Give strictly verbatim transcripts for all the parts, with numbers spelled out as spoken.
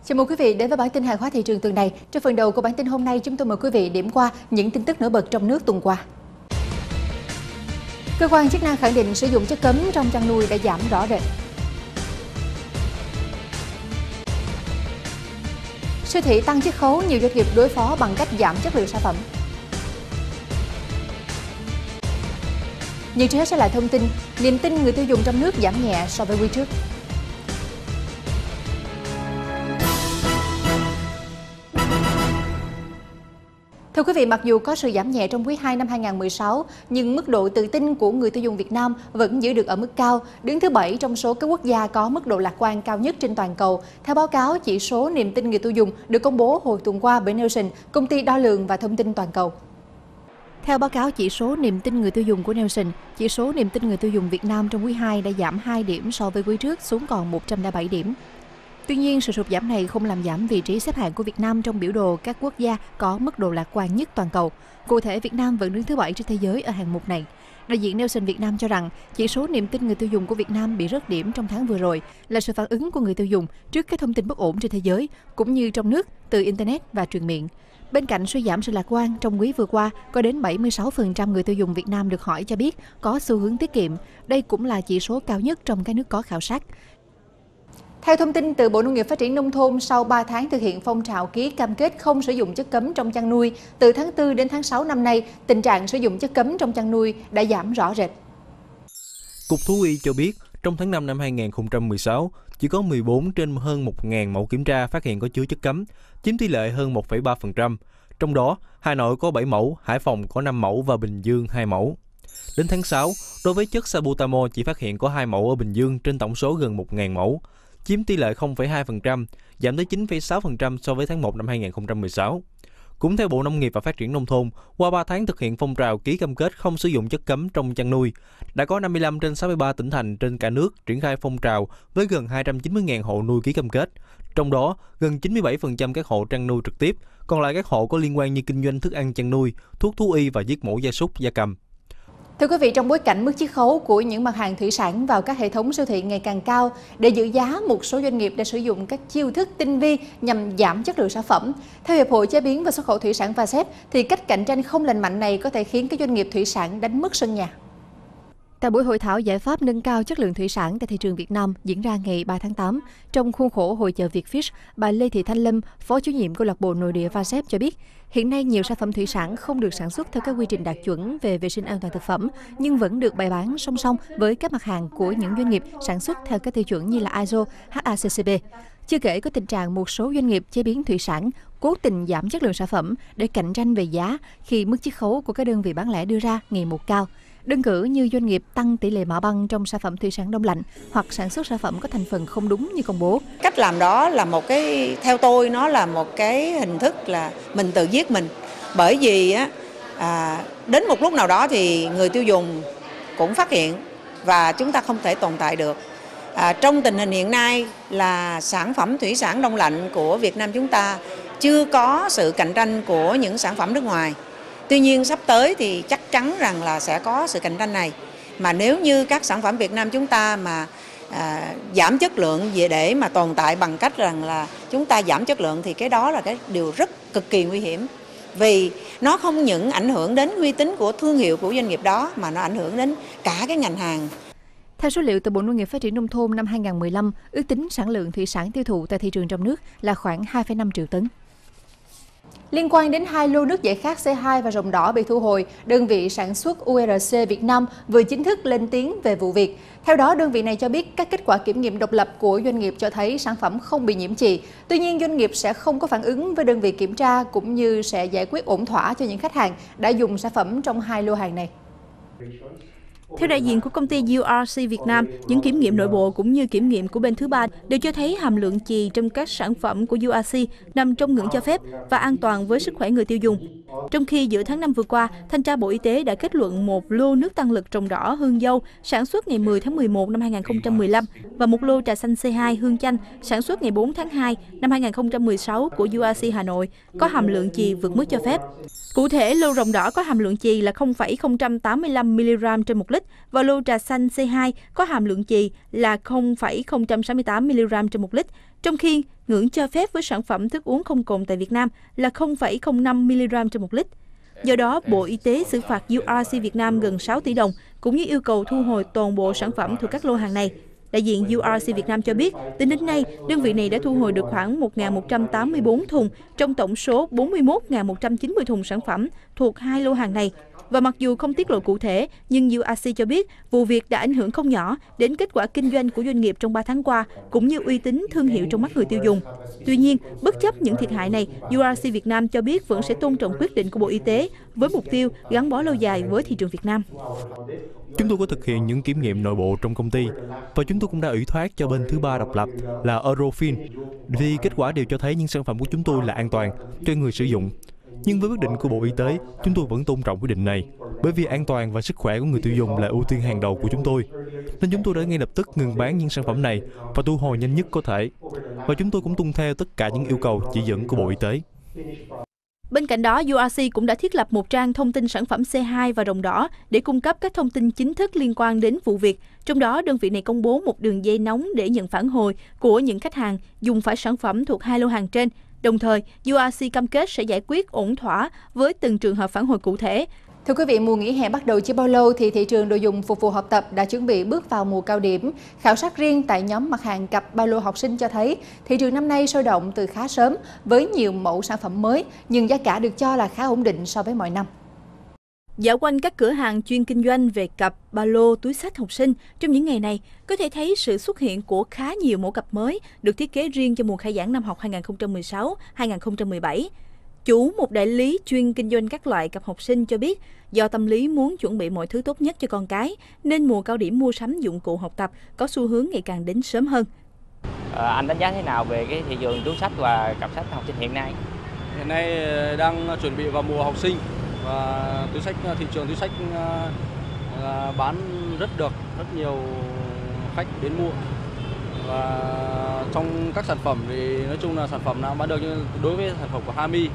Chào mừng quý vị đến với bản tin hàng hóa thị trường tuần này. Trong phần đầu của bản tin hôm nay, chúng tôi mời quý vị điểm qua những tin tức nổi bật trong nước tuần qua. Cơ quan chức năng khẳng định sử dụng chất cấm trong chăn nuôi đã giảm rõ rệt. Siêu thị tăng chiết khấu, nhiều doanh nghiệp đối phó bằng cách giảm chất lượng sản phẩm. Nhưng trước hết sẽ là thông tin, niềm tin người tiêu dùng trong nước giảm nhẹ so với quý trước. Thưa quý vị, mặc dù có sự giảm nhẹ trong quý hai năm hai nghìn không trăm mười sáu, nhưng mức độ tự tin của người tiêu dùng Việt Nam vẫn giữ được ở mức cao, đứng thứ bảy trong số các quốc gia có mức độ lạc quan cao nhất trên toàn cầu. Theo báo cáo chỉ số niềm tin người tiêu dùng được công bố hồi tuần qua bởi Nielsen, công ty đo lường và thông tin toàn cầu. Theo báo cáo chỉ số niềm tin người tiêu dùng của Nielsen, chỉ số niềm tin người tiêu dùng Việt Nam trong quý hai đã giảm hai điểm so với quý trước xuống còn một trăm lẻ bảy điểm. Tuy nhiên, sự sụt giảm này không làm giảm vị trí xếp hạng của Việt Nam trong biểu đồ các quốc gia có mức độ lạc quan nhất toàn cầu. Cụ thể, Việt Nam vẫn đứng thứ bảy trên thế giới ở hạng mục này. Đại diện Nielsen Việt Nam cho rằng chỉ số niềm tin người tiêu dùng của Việt Nam bị rớt điểm trong tháng vừa rồi là sự phản ứng của người tiêu dùng trước các thông tin bất ổn trên thế giới, cũng như trong nước từ Internet và truyền miệng. Bên cạnh suy giảm sự lạc quan, trong quý vừa qua, có đến bảy mươi sáu phần trăm người tiêu dùng Việt Nam được hỏi cho biết có xu hướng tiết kiệm. Đây cũng là chỉ số cao nhất trong các nước có khảo sát. Theo thông tin từ Bộ Nông nghiệp Phát triển Nông thôn, sau ba tháng thực hiện phong trào ký cam kết không sử dụng chất cấm trong chăn nuôi, từ tháng tư đến tháng sáu năm nay, tình trạng sử dụng chất cấm trong chăn nuôi đã giảm rõ rệt. Cục Thú y cho biết, trong tháng năm năm hai nghìn không trăm mười sáu, chỉ có mười bốn trên hơn một nghìn mẫu kiểm tra phát hiện có chứa chất cấm, chiếm tỷ lệ hơn một phẩy ba phần trăm. Trong đó, Hà Nội có bảy mẫu, Hải Phòng có năm mẫu và Bình Dương hai mẫu. Đến tháng sáu, đối với chất Salbutamol chỉ phát hiện có hai mẫu ở Bình Dương trên tổng số gần một nghìn mẫu, chiếm tỷ lệ không phẩy hai phần trăm, giảm tới chín phẩy sáu phần trăm so với tháng một năm hai nghìn không trăm mười sáu. Cũng theo Bộ Nông nghiệp và Phát triển Nông thôn, qua ba tháng thực hiện phong trào ký cam kết không sử dụng chất cấm trong chăn nuôi, đã có năm mươi lăm trên sáu mươi ba tỉnh thành trên cả nước triển khai phong trào với gần hai trăm chín mươi nghìn hộ nuôi ký cam kết. Trong đó, gần chín mươi bảy phần trăm các hộ chăn nuôi trực tiếp, còn lại các hộ có liên quan như kinh doanh thức ăn chăn nuôi, thuốc thú y và giết mổ gia súc, gia cầm. Thưa quý vị, trong bối cảnh mức chiết khấu của những mặt hàng thủy sản vào các hệ thống siêu thị ngày càng cao, để giữ giá, một số doanh nghiệp đã sử dụng các chiêu thức tinh vi nhằm giảm chất lượng sản phẩm. Theo Hiệp hội Chế biến và Xuất khẩu Thủy sản vê a ét e pê, thì cách cạnh tranh không lành mạnh này có thể khiến các doanh nghiệp thủy sản đánh mất sân nhà. Tại buổi hội thảo giải pháp nâng cao chất lượng thủy sản tại thị trường Việt Nam diễn ra ngày ba tháng tám, trong khuôn khổ hội chợ Vietfish, bà Lê Thị Thanh Lâm, Phó chủ nhiệm câu lạc bộ nội địa vê a ét e pê cho biết, hiện nay nhiều sản phẩm thủy sản không được sản xuất theo các quy trình đạt chuẩn về vệ sinh an toàn thực phẩm, nhưng vẫn được bày bán song song với các mặt hàng của những doanh nghiệp sản xuất theo các tiêu chuẩn như là i ét o, hát a xê xê pê. Chưa kể có tình trạng một số doanh nghiệp chế biến thủy sản cố tình giảm chất lượng sản phẩm để cạnh tranh về giá khi mức chiết khấu của các đơn vị bán lẻ đưa ra ngày một cao. Đơn cử như doanh nghiệp tăng tỷ lệ mạ băng trong sản phẩm thủy sản đông lạnh hoặc sản xuất sản phẩm có thành phần không đúng như công bố. Cách làm đó là một cái, theo tôi nó là một cái hình thức là mình tự giết mình. Bởi vì á, à, đến một lúc nào đó thì người tiêu dùng cũng phát hiện và chúng ta không thể tồn tại được. À, trong tình hình hiện nay là sản phẩm thủy sản đông lạnh của Việt Nam chúng ta chưa có sự cạnh tranh của những sản phẩm nước ngoài. Tuy nhiên sắp tới thì chắc chắn rằng là sẽ có sự cạnh tranh này. Mà nếu như các sản phẩm Việt Nam chúng ta mà à, giảm chất lượng về để mà tồn tại bằng cách rằng là chúng ta giảm chất lượng thì cái đó là cái điều rất cực kỳ nguy hiểm. Vì nó không những ảnh hưởng đến uy tín của thương hiệu của doanh nghiệp đó mà nó ảnh hưởng đến cả cái ngành hàng. Theo số liệu từ Bộ Nông nghiệp Phát triển Nông thôn năm hai nghìn không trăm mười lăm, ước tính sản lượng thủy sản tiêu thụ tại thị trường trong nước là khoảng hai phẩy năm triệu tấn. Liên quan đến hai lô nước giải khát xê hai và Rồng Đỏ bị thu hồi, đơn vị sản xuất u rờ xê Việt Nam vừa chính thức lên tiếng về vụ việc. Theo đó, đơn vị này cho biết các kết quả kiểm nghiệm độc lập của doanh nghiệp cho thấy sản phẩm không bị nhiễm chì. Tuy nhiên, doanh nghiệp sẽ không có phản ứng với đơn vị kiểm tra cũng như sẽ giải quyết ổn thỏa cho những khách hàng đã dùng sản phẩm trong hai lô hàng này. Theo đại diện của công ty u rờ xê Việt Nam, những kiểm nghiệm nội bộ cũng như kiểm nghiệm của bên thứ ba đều cho thấy hàm lượng chì trong các sản phẩm của u rờ xê nằm trong ngưỡng cho phép và an toàn với sức khỏe người tiêu dùng. Trong khi giữa tháng năm vừa qua, Thanh tra Bộ Y tế đã kết luận một lô nước tăng lực Rồng Đỏ hương dâu sản xuất ngày mười tháng mười một năm hai nghìn không trăm mười lăm và một lô trà xanh xê hai hương chanh sản xuất ngày bốn tháng hai năm hai nghìn không trăm mười sáu của u rờ xê Hà Nội có hàm lượng chì vượt mức cho phép. Cụ thể, lô Rồng Đỏ có hàm lượng chì là không phẩy không tám mươi lăm mi li gam trên một lít, lít và lô trà xanh C hai có hàm lượng chì là không phẩy không sáu tám mi-li-gam trên một lít, trong khi ngưỡng cho phép với sản phẩm thức uống không cồn tại Việt Nam là không phẩy không năm mi-li-gam trên một lít. Do đó, Bộ Y tế xử phạt u rờ xê Việt Nam gần sáu tỷ đồng, cũng như yêu cầu thu hồi toàn bộ sản phẩm thuộc các lô hàng này. Đại diện u rờ xê Việt Nam cho biết, tính đến nay, đơn vị này đã thu hồi được khoảng một nghìn một trăm tám mươi tư thùng trong tổng số bốn mươi mốt nghìn một trăm chín mươi thùng sản phẩm thuộc hai lô hàng này. Và mặc dù không tiết lộ cụ thể, nhưng u rờ xê cho biết vụ việc đã ảnh hưởng không nhỏ đến kết quả kinh doanh của doanh nghiệp trong ba tháng qua, cũng như uy tín thương hiệu trong mắt người tiêu dùng. Tuy nhiên, bất chấp những thiệt hại này, u rờ xê Việt Nam cho biết vẫn sẽ tôn trọng quyết định của Bộ Y tế với mục tiêu gắn bó lâu dài với thị trường Việt Nam. Chúng tôi có thực hiện những kiểm nghiệm nội bộ trong công ty và chúng tôi cũng đã ủy thác cho bên thứ ba độc lập là Eurofin vì kết quả đều cho thấy những sản phẩm của chúng tôi là an toàn cho người sử dụng. Nhưng với quyết định của Bộ Y tế, chúng tôi vẫn tôn trọng quyết định này bởi vì an toàn và sức khỏe của người tiêu dùng là ưu tiên hàng đầu của chúng tôi. Nên chúng tôi đã ngay lập tức ngừng bán những sản phẩm này và thu hồi nhanh nhất có thể. Và chúng tôi cũng tuân theo tất cả những yêu cầu chỉ dẫn của Bộ Y tế. Bên cạnh đó, u rờ xê cũng đã thiết lập một trang thông tin sản phẩm C hai và đồng đỏ để cung cấp các thông tin chính thức liên quan đến vụ việc. Trong đó, đơn vị này công bố một đường dây nóng để nhận phản hồi của những khách hàng dùng phải sản phẩm thuộc hai lô hàng trên. Đồng thời, u rờ xê cam kết sẽ giải quyết ổn thỏa với từng trường hợp phản hồi cụ thể. Thưa quý vị, mùa nghỉ hè bắt đầu chưa bao lâu thì thị trường đồ dùng phục vụ học tập đã chuẩn bị bước vào mùa cao điểm. Khảo sát riêng tại nhóm mặt hàng cặp ba lô học sinh cho thấy thị trường năm nay sôi động từ khá sớm với nhiều mẫu sản phẩm mới, nhưng giá cả được cho là khá ổn định so với mọi năm. Dạo quanh các cửa hàng chuyên kinh doanh về cặp, ba lô, túi xách học sinh, trong những ngày này có thể thấy sự xuất hiện của khá nhiều mẫu cặp mới được thiết kế riêng cho mùa khai giảng năm học hai nghìn không trăm mười sáu hai nghìn không trăm mười bảy. Chủ một đại lý chuyên kinh doanh các loại cặp học sinh cho biết, do tâm lý muốn chuẩn bị mọi thứ tốt nhất cho con cái, nên mùa cao điểm mua sắm dụng cụ học tập có xu hướng ngày càng đến sớm hơn. À, anh đánh giá thế nào về cái thị trường túi xách và cặp sách học sinh hiện nay? Hiện nay đang chuẩn bị vào mùa học sinh và túi xách thị trường túi xách uh, bán rất được, rất nhiều khách đến mua. Và trong các sản phẩm thì nói chung là sản phẩm nào bán được, nhưng đối với sản phẩm của Hami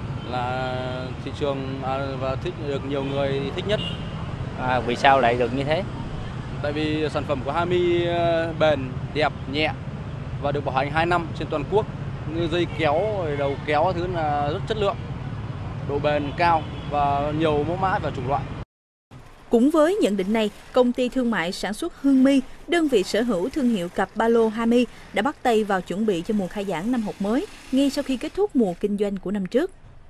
là thị trường à, và thích được nhiều người thích nhất. À, vì sao lại được như thế? Tại vì sản phẩm của Hami bền, đẹp, nhẹ và được bảo hành hai năm trên toàn quốc, như dây kéo, đầu kéo thứ là rất chất lượng, độ bền cao và nhiều mẫu mã và chủng loại. Cũng với nhận định này, công ty thương mại sản xuất Hương My, đơn vị sở hữu thương hiệu cặp ba lô Hami, đã bắt tay vào chuẩn bị cho mùa khai giảng năm học mới, ngay sau khi kết thúc mùa kinh doanh của năm trước.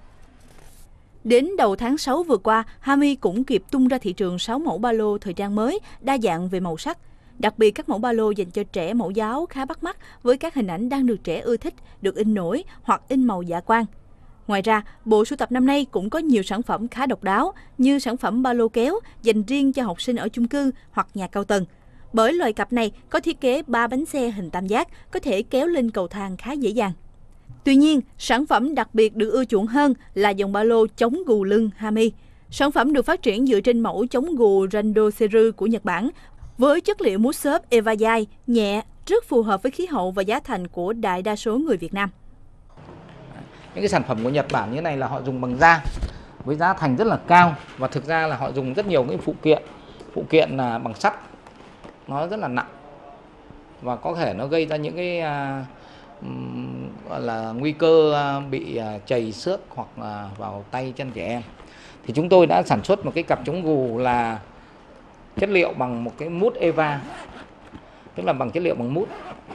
Đến đầu tháng sáu vừa qua, Hami cũng kịp tung ra thị trường sáu mẫu ba lô thời trang mới, đa dạng về màu sắc. Đặc biệt các mẫu ba lô dành cho trẻ mẫu giáo khá bắt mắt với các hình ảnh đang được trẻ ưa thích, được in nổi hoặc in màu dạ quang. Ngoài ra, bộ sưu tập năm nay cũng có nhiều sản phẩm khá độc đáo như sản phẩm ba lô kéo dành riêng cho học sinh ở chung cư hoặc nhà cao tầng. Bởi loại cặp này có thiết kế ba bánh xe hình tam giác, có thể kéo lên cầu thang khá dễ dàng. Tuy nhiên, sản phẩm đặc biệt được ưa chuộng hơn là dòng ba lô chống gù lưng Hami. Sản phẩm được phát triển dựa trên mẫu chống gù Randoseru của Nhật Bản với chất liệu mút xốp Evazai nhẹ, rất phù hợp với khí hậu và giá thành của đại đa số người Việt Nam. Những cái sản phẩm của Nhật Bản như thế này là họ dùng bằng da với giá thành rất là cao, và thực ra là họ dùng rất nhiều cái phụ kiện phụ kiện là bằng sắt, nó rất là nặng và có thể nó gây ra những cái à, gọi là nguy cơ bị chày xước hoặc là vào tay chân trẻ em. Thì chúng tôi đã sản xuất một cái cặp chống gù là chất liệu bằng một cái mút Eva, tức là bằng chất liệu bằng mút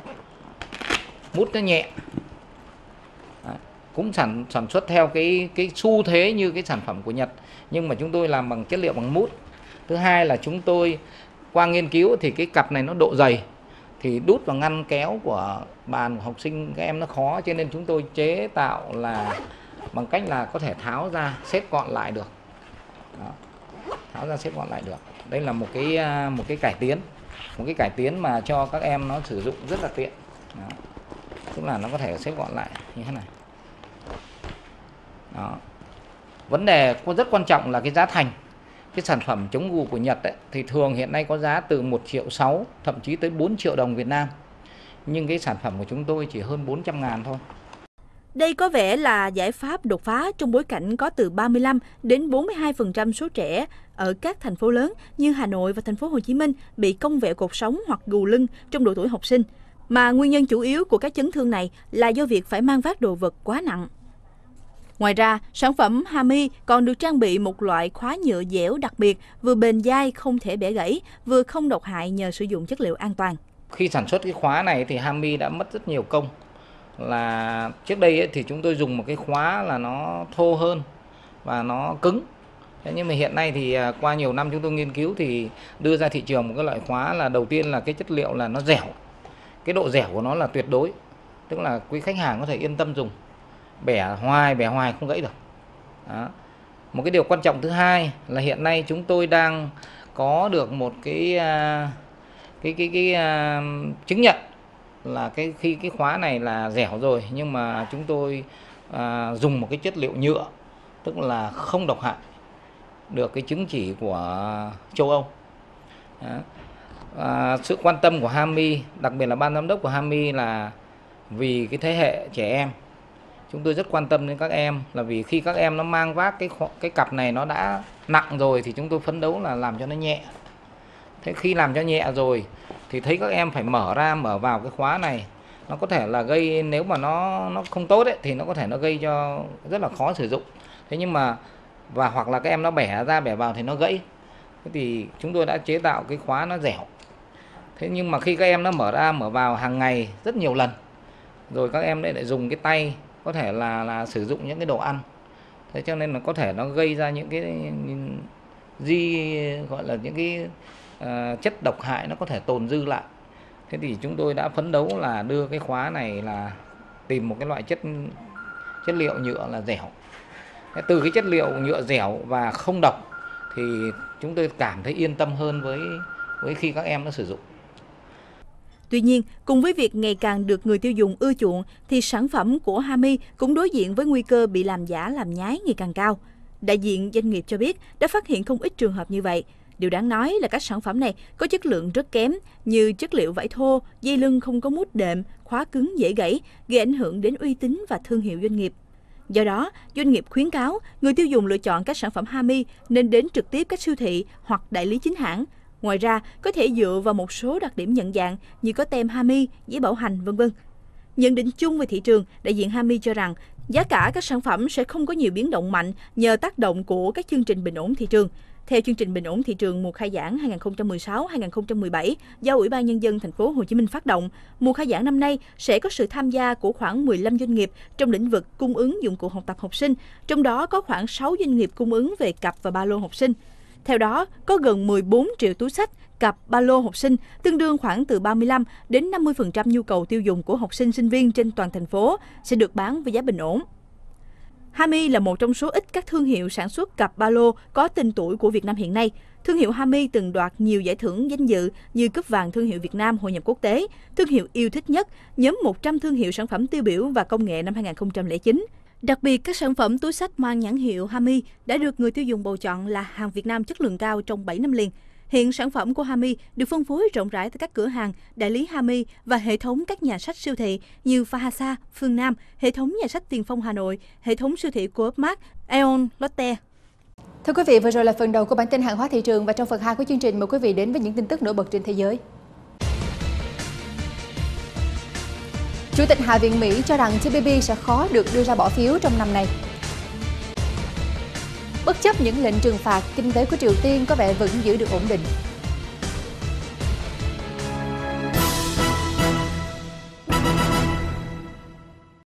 mút nó nhẹ. Đấy, cũng sản sản xuất theo cái cái xu thế như cái sản phẩm của Nhật, nhưng mà chúng tôi làm bằng chất liệu bằng mút. Thứ hai là chúng tôi qua nghiên cứu thì cái cặp này nó độ dày, thì đút vào ngăn kéo của bàn của học sinh các em nó khó, cho nên chúng tôi chế tạo là bằng cách là có thể tháo ra xếp gọn lại được. Đó, tháo ra xếp gọn lại được. Đây là một cái một cái cải tiến, một cái cải tiến mà cho các em nó sử dụng rất là tiện. Đó, tức là nó có thể xếp gọn lại như thế này. Đó. Vấn đề rất quan trọng là cái giá thành. Cái sản phẩm chống gù của Nhật ấy, thì thường hiện nay có giá từ một triệu sáu, thậm chí tới bốn triệu đồng Việt Nam. Nhưng cái sản phẩm của chúng tôi chỉ hơn bốn trăm ngàn thôi. Đây có vẻ là giải pháp đột phá trong bối cảnh có từ ba mươi lăm đến bốn mươi hai phần trăm số trẻ ở các thành phố lớn như Hà Nội và thành phố Hồ Chí Minh bị cong vẹo cột sống hoặc gù lưng trong độ tuổi học sinh. Mà nguyên nhân chủ yếu của các chấn thương này là do việc phải mang vác đồ vật quá nặng. Ngoài ra, sản phẩm Hami còn được trang bị một loại khóa nhựa dẻo đặc biệt, vừa bền dai không thể bẻ gãy, vừa không độc hại nhờ sử dụng chất liệu an toàn. Khi sản xuất cái khóa này thì Hami đã mất rất nhiều công. Là trước đây ấy, thì chúng tôi dùng một cái khóa là nó thô hơn và nó cứng. Thế nhưng mà hiện nay thì qua nhiều năm chúng tôi nghiên cứu thì đưa ra thị trường một cái loại khóa là đầu tiên là cái chất liệu là nó dẻo. Cái độ dẻo của nó là tuyệt đối. Tức là quý khách hàng có thể yên tâm dùng. Bẻ hoài, bẻ hoài không gãy được. Đó. Một cái điều quan trọng thứ hai là hiện nay chúng tôi đang có được một cái cái cái cái, cái uh, chứng nhận là cái khi cái khóa này là dẻo rồi, nhưng mà chúng tôi uh, dùng một cái chất liệu nhựa, tức là không độc hại, được cái chứng chỉ của châu Âu. Đó. Uh, sự quan tâm của Hami, đặc biệt là ban giám đốc của Hami là vì cái thế hệ trẻ em. Chúng tôi rất quan tâm đến các em là vì khi các em nó mang vác cái cái cặp này nó đã nặng rồi thì chúng tôi phấn đấu là làm cho nó nhẹ. Thế khi làm cho nhẹ rồi thì thấy các em phải mở ra mở vào cái khóa này, nó có thể là gây, nếu mà nó nó không tốt ấy, thì nó có thể nó gây cho rất là khó sử dụng. Thế nhưng mà và hoặc là các em nó bẻ ra bẻ vào thì nó gãy. Thế thì chúng tôi đã chế tạo cái khóa nó dẻo. Thế nhưng mà khi các em nó mở ra mở vào hàng ngày rất nhiều lần, rồi các em lại lại dùng cái tay, có thể là là sử dụng những cái đồ ăn. Thế cho nên là có thể nó gây ra những cái di gọi là những cái uh, chất độc hại nó có thể tồn dư lại. Thế thì chúng tôi đã phấn đấu là đưa cái khóa này là tìm một cái loại chất chất liệu nhựa là dẻo. Thế từ cái chất liệu nhựa dẻo và không độc thì chúng tôi cảm thấy yên tâm hơn với với khi các em nó sử dụng. Tuy nhiên, cùng với việc ngày càng được người tiêu dùng ưa chuộng, thì sản phẩm của Hami cũng đối diện với nguy cơ bị làm giả làm nhái ngày càng cao. Đại diện doanh nghiệp cho biết đã phát hiện không ít trường hợp như vậy. Điều đáng nói là các sản phẩm này có chất lượng rất kém, như chất liệu vải thô, dây lưng không có mút đệm, khóa cứng dễ gãy, gây ảnh hưởng đến uy tín và thương hiệu doanh nghiệp. Do đó, doanh nghiệp khuyến cáo người tiêu dùng lựa chọn các sản phẩm Hami nên đến trực tiếp các siêu thị hoặc đại lý chính hãng. Ngoài ra, có thể dựa vào một số đặc điểm nhận dạng như có tem Hami, giấy bảo hành, vân vân. Nhận định chung về thị trường, đại diện Hami cho rằng giá cả các sản phẩm sẽ không có nhiều biến động mạnh nhờ tác động của các chương trình bình ổn thị trường. Theo chương trình bình ổn thị trường mùa khai giảng hai nghìn không trăm mười sáu hai nghìn không trăm mười bảy do Ủy ban Nhân dân thành phố Hồ Chí Minh phát động, mùa khai giảng năm nay sẽ có sự tham gia của khoảng mười lăm doanh nghiệp trong lĩnh vực cung ứng dụng cụ học tập học sinh, trong đó có khoảng sáu doanh nghiệp cung ứng về cặp và ba lô học sinh. Theo đó, có gần mười bốn triệu túi xách, cặp, ba lô học sinh, tương đương khoảng từ ba mươi lăm đến năm mươi phần trăm nhu cầu tiêu dùng của học sinh sinh viên trên toàn thành phố sẽ được bán với giá bình ổn. Hami là một trong số ít các thương hiệu sản xuất cặp ba lô có tên tuổi của Việt Nam hiện nay. Thương hiệu Hami từng đoạt nhiều giải thưởng danh dự như cúp vàng thương hiệu Việt Nam hội nhập quốc tế, thương hiệu yêu thích nhất, nhóm một trăm thương hiệu sản phẩm tiêu biểu và công nghệ năm hai nghìn không trăm lẻ chín. Đặc biệt, các sản phẩm túi xách mang nhãn hiệu Hami đã được người tiêu dùng bầu chọn là hàng Việt Nam chất lượng cao trong bảy năm liền. Hiện sản phẩm của Hami được phân phối rộng rãi tại các cửa hàng, đại lý Hami và hệ thống các nhà sách siêu thị như Phahasa, Phương Nam, hệ thống nhà sách Tiền Phong Hà Nội, hệ thống siêu thị Coopmart, Aeon, Lotte. Thưa quý vị, vừa rồi là phần đầu của bản tin hàng hóa thị trường và trong phần hai của chương trình mời quý vị đến với những tin tức nổi bật trên thế giới. Chủ tịch Hạ viện Mỹ cho rằng tê pê pê sẽ khó được đưa ra bỏ phiếu trong năm nay. Bất chấp những lệnh trừng phạt, kinh tế của Triều Tiên có vẻ vẫn giữ được ổn định.